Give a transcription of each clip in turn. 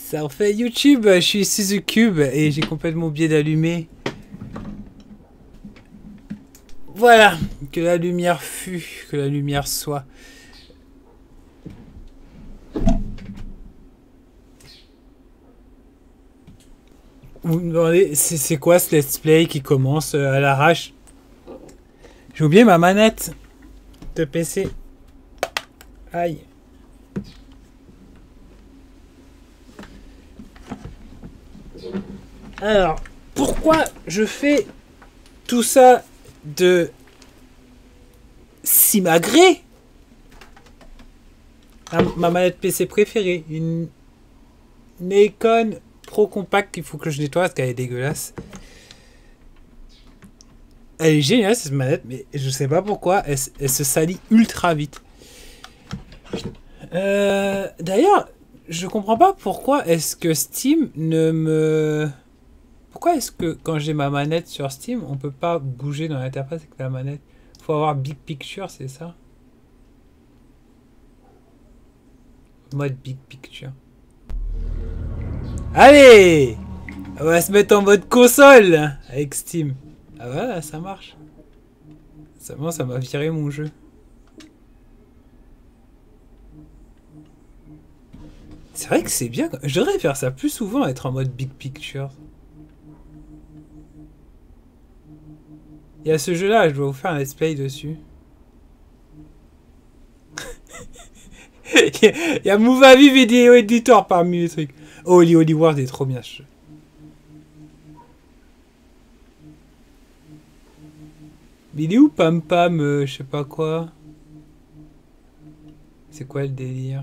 Ça en fait YouTube, je suis Suzucube et j'ai complètement oublié d'allumer. Voilà, que la lumière fût, que la lumière soit. Vous me demandez, c'est quoi ce let's play qui commence à l'arrache? J'ai oublié ma manette de PC. Aïe. Alors, pourquoi je fais tout ça de Simagré? Ma manette PC préférée, une Nikon Pro Compact qu'il faut que je nettoie parce qu'elle est dégueulasse. Elle est géniale cette manette, mais je sais pas pourquoi elle se salit ultra vite. D'ailleurs, je comprends pas pourquoi est-ce que Steam ne me... Pourquoi est-ce que quand j'ai ma manette sur Steam, on peut pas bouger dans l'interface avec la manette? Faut avoir Big Picture, c'est ça? Mode Big Picture. Allez! On va se mettre en mode console avec Steam. Ah voilà, ça marche. Ça m'a viré mon jeu. C'est vrai que c'est bien. Je devrais faire ça plus souvent, être en mode Big Picture. Il y a ce jeu-là, je dois vous faire un let's play dessus. Il y a Movavi Video Editor parmi les trucs. Holy World est trop bien ce jeu. Mais il est où Pam Pam, je sais pas quoi. C'est quoi le délire?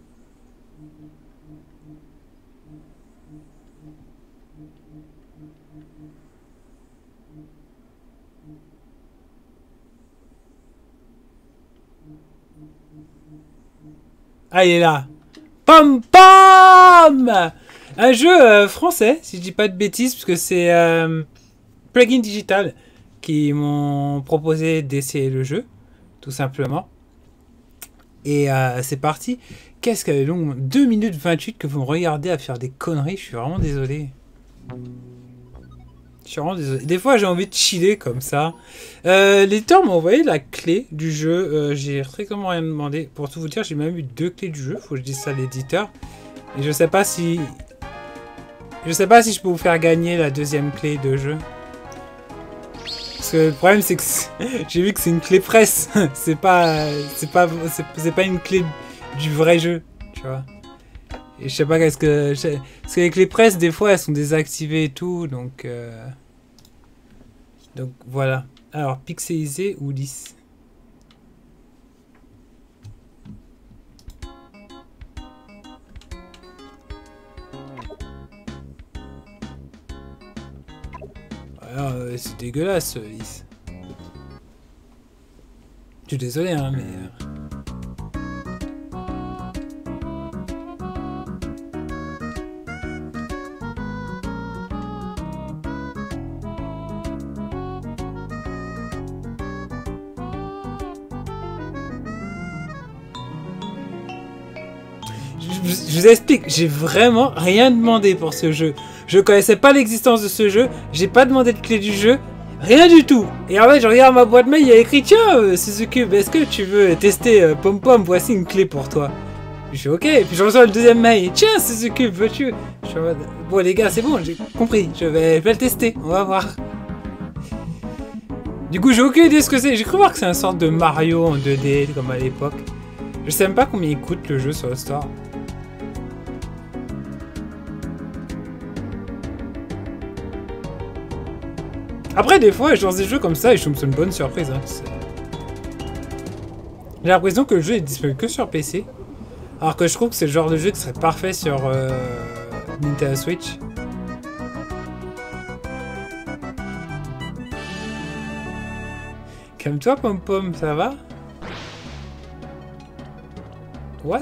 Ah, il est là. Pam Pam! Un jeu français, si je dis pas de bêtises, parce que c'est Plugin Digital qui m'ont proposé d'essayer le jeu, tout simplement. Et c'est parti. Qu'est-ce qu'elle est longue? 2 minutes 28 que vous me regardez à faire des conneries, je suis vraiment désolé. Je suis vraiment désolé. Des fois, j'ai envie de chiller comme ça. L'éditeur m'a envoyé la clé du jeu. J'ai strictement rien demandé. Pour tout vous dire, j'ai même eu 2 clés du jeu. Faut que je dise ça à l'éditeur. Et je sais pas si... Je sais pas si je peux vous faire gagner la 2e clé de jeu. Parce que le problème, c'est que j'ai vu que c'est une clé presse. c'est pas une clé du vrai jeu. Tu vois. Et je sais pas qu'est-ce que... Parce que les clés presse, des fois, elles sont désactivées et tout, donc voilà. Alors, pixelisé ou lisse? Alors, c'est dégueulasse, lisse. Je suis désolé, hein, mais... Je vous explique, j'ai vraiment rien demandé pour ce jeu. Je connaissais pas l'existence de ce jeu, j'ai pas demandé de clé du jeu, rien du tout. Et en fait, je regarde ma boîte mail, il y a écrit: tiens, Suzuki, est-ce que tu veux tester Pom Pom? Voici une clé pour toi. Je fais ok, et puis je reçois le 2e mail: tiens, Suzuki, veux-tu? Je suis en mode, bon, les gars, c'est bon, j'ai compris, je vais le tester, on va voir. Du coup, j'ai aucune idée de ce que c'est. J'ai cru voir que c'est une sorte de Mario en 2D, comme à l'époque. Je sais même pas combien il coûte le jeu sur le store. Après, des fois, je lance des jeux comme ça et je tombe sur une bonne surprise. Hein. J'ai l'impression que le jeu est disponible que sur PC. Alors que je trouve que c'est le genre de jeu qui serait parfait sur Nintendo Switch. Calme-toi, Pom Pom, ça va? What?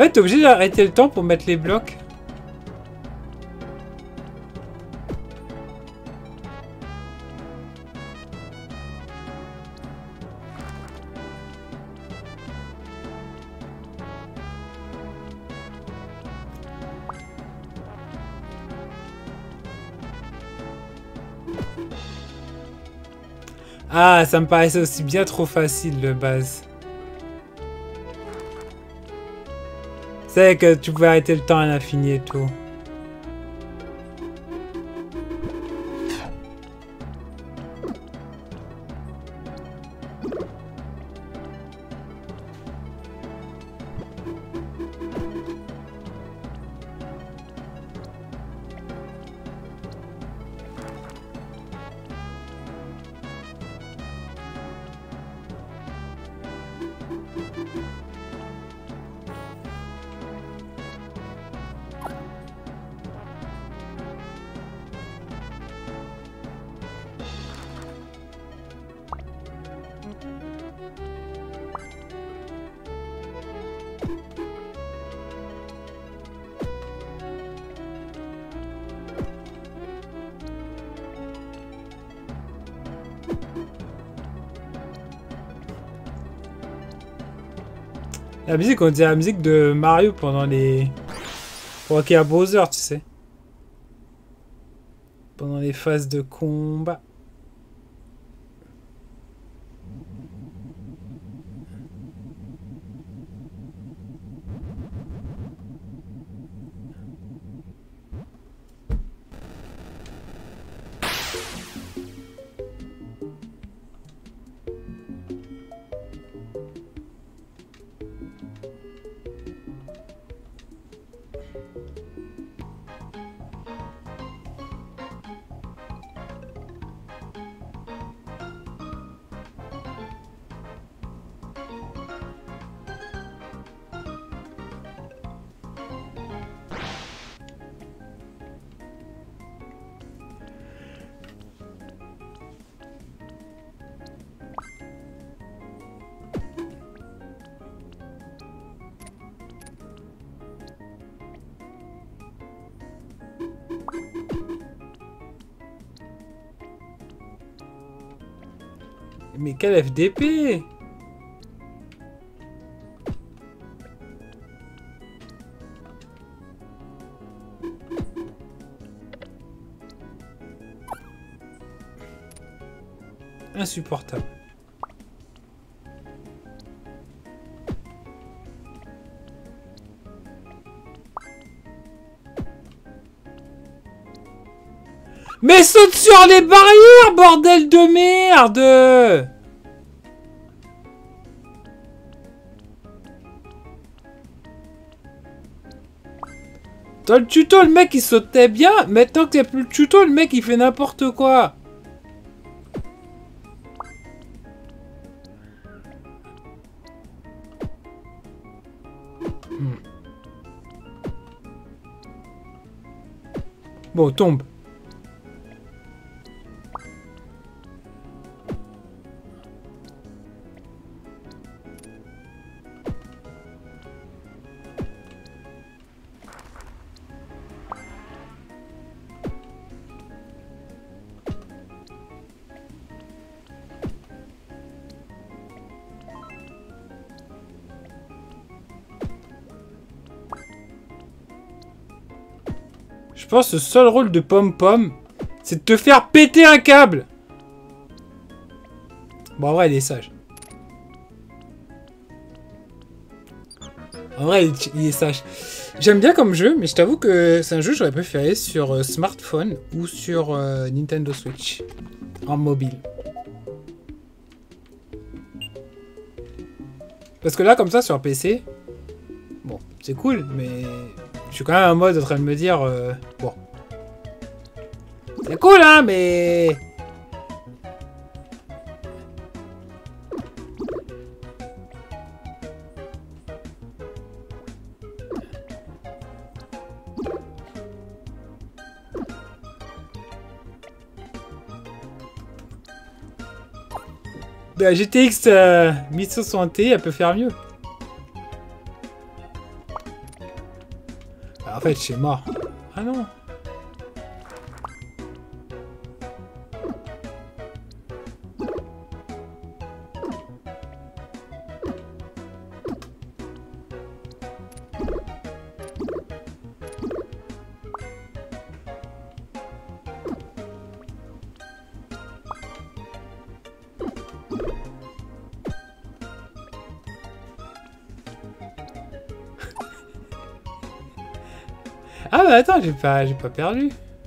fait, t'es obligé d'arrêter le temps pour mettre les blocs. Ah, ça me paraissait aussi bien trop facile de base. C'est que tu pouvais arrêter le temps à l'infini et tout. La musique, on dirait la musique de Mario pendant les... Pour qu'il y a Bowser, tu sais. Pendant les phases de combat. Mais quel FDP! Insupportable. Mais saute sur les barrières, bordel de merde! Dans le tuto, le mec il sautait bien. Maintenant qu'il n'y a plus le tuto, le mec il fait n'importe quoi. Bon, tombe. Je pense que le seul rôle de Pom-Pom, c'est de te faire péter un câble. Bon, en vrai, il est sage. En vrai, il est sage. J'aime bien comme jeu, mais je t'avoue que c'est un jeu que j'aurais préféré sur smartphone ou sur Nintendo Switch. En mobile. Parce que là, comme ça, sur PC, bon, c'est cool, mais je suis quand même en mode en train de me dire, bon, c'est cool, hein, mais... La GTX 1060 Ti, elle peut faire mieux. En fait, je suis mort. Ah non. Ah bah attends, j'ai pas perdu.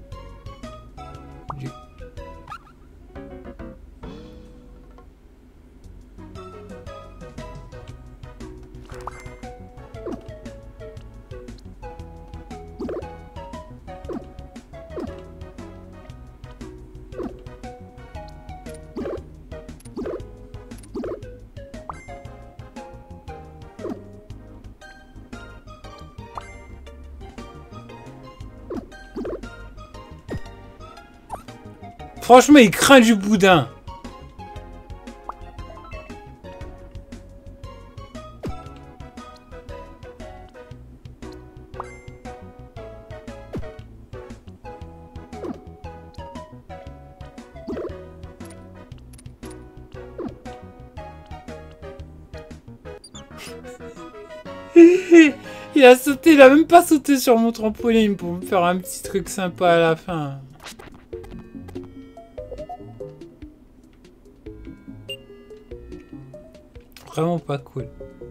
Franchement, il craint du boudin. Il a sauté, il a même pas sauté sur mon trampoline pour me faire un petit truc sympa à la fin. Vraiment pas cool.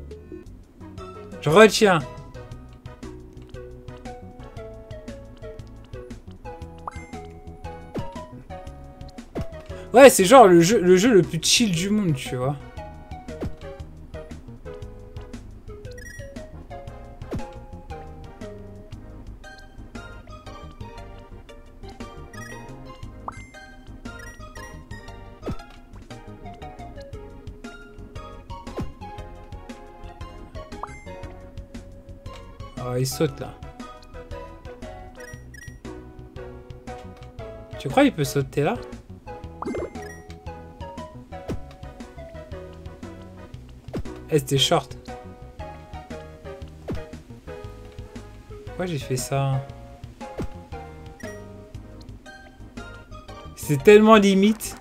Je retiens. Ouais, c'est genre le jeu le plus chill du monde, tu vois. Oh, il saute là. Tu crois qu'il peut sauter là? Eh, c'était short. Pourquoi j'ai fait ça? C'est tellement limite.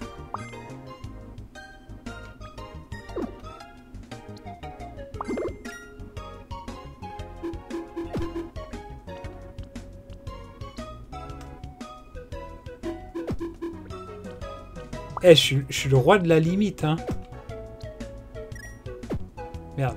Eh, je suis le roi de la limite, hein. Merde.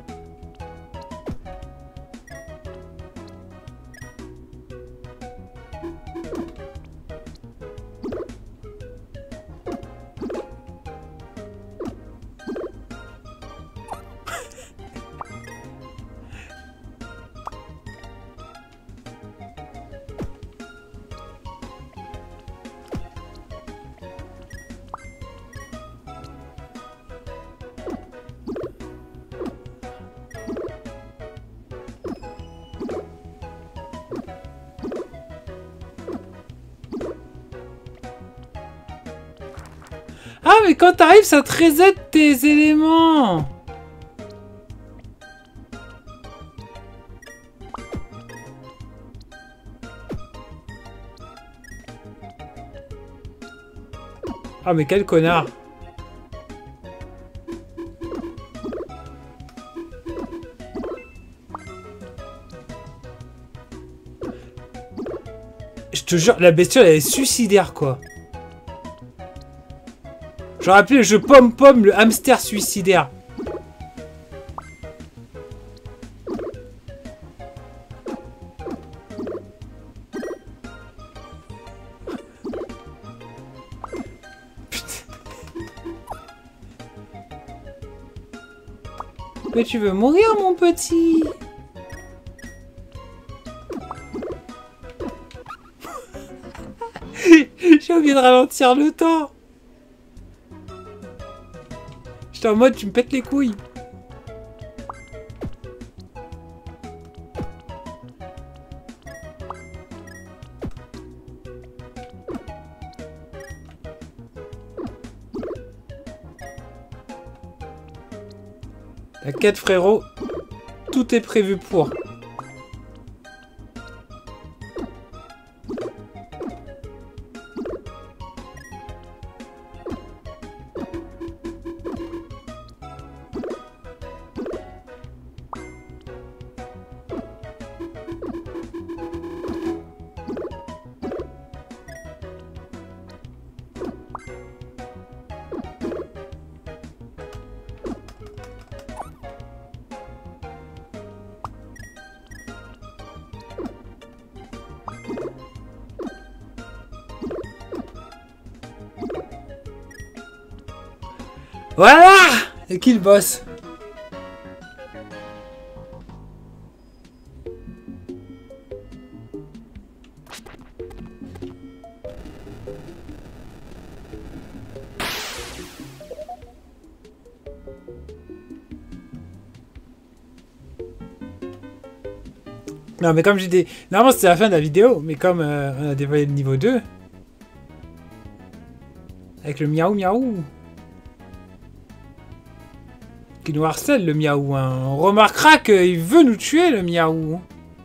Ah, mais quand t'arrives, ça te reset tes éléments. Ah, mais quel connard. Je te jure, la bestiole, elle est suicidaire, quoi. J'aurais appelé le jeu Pom-Pom le hamster suicidaire. Putain. Mais tu veux mourir, mon petit? J'ai oublié de ralentir le temps. J'étais en mode, tu me pètes les couilles. T'inquiète, frérot. Tout est prévu pour. Voilà! Et qui le boss? Non, mais comme j'ai des... Normalement, c'était la fin de la vidéo, mais comme on a dévoilé le niveau 2... Avec le miaou miaou... Qui nous harcèle, le miaou, hein. On remarquera qu'il veut nous tuer, le miaou.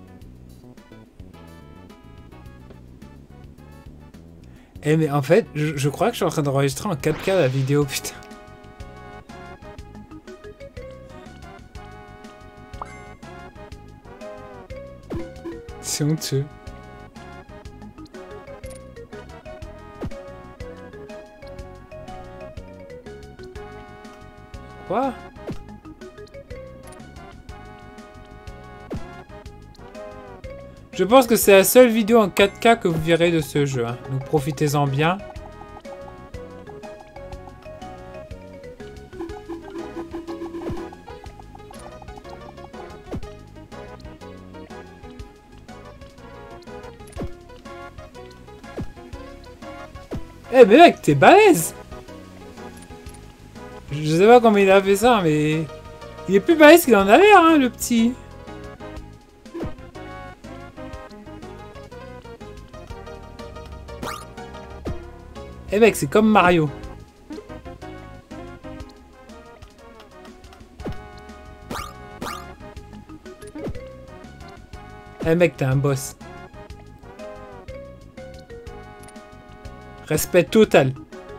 Eh, mais en fait, je crois que je suis en train d'enregistrer en 4K la vidéo, putain. C'est honteux. Quoi? Je pense que c'est la seule vidéo en 4K que vous verrez de ce jeu. Hein. Donc profitez-en bien. Eh mais mec, t'es balèze! Je sais pas comment il a fait ça, mais... Il est plus balèze qu'il en a l'air, hein, le petit. Eh mec, c'est comme Mario. Eh mec, t'es un boss. Respect total.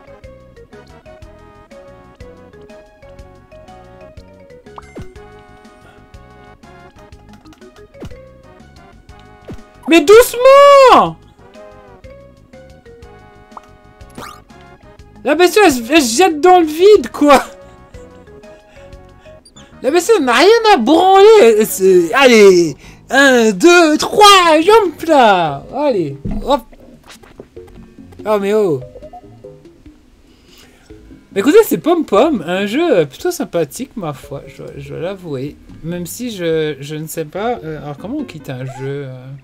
Mais doucement! La bestiole, elle se jette dans le vide, quoi! La bestiole n'a rien à branler! Allez! 1, 2, 3, jump là! Allez! Hop! Oh, mais oh! Écoutez, c'est Pom Pom, un jeu plutôt sympathique, ma foi, je dois l'avouer. Même si je ne sais pas... alors, comment on quitte un jeu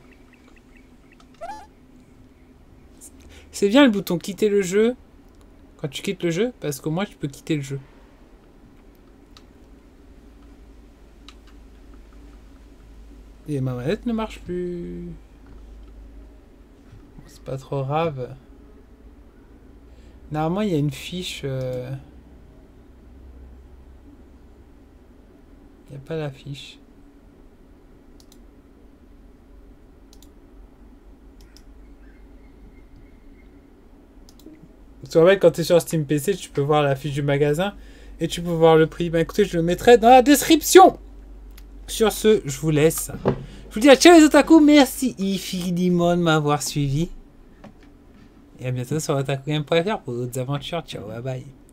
C'est bien le bouton quitter le jeu quand tu quittes le jeu, parce qu'au moins tu peux quitter le jeu. Et ma manette ne marche plus. C'est pas trop grave. Normalement, il y a une fiche... Il n'y a pas la fiche. Tu vois, quand tu es sur Steam PC, tu peux voir la fiche du magasin et tu peux voir le prix. Ben écoutez, je le mettrai dans la description. Sur ce, je vous laisse. Je vous dis à ciao les otaku, merci infiniment de m'avoir suivi. Et à bientôt sur otakugame.fr pour d'autres aventures. Ciao, bye bye.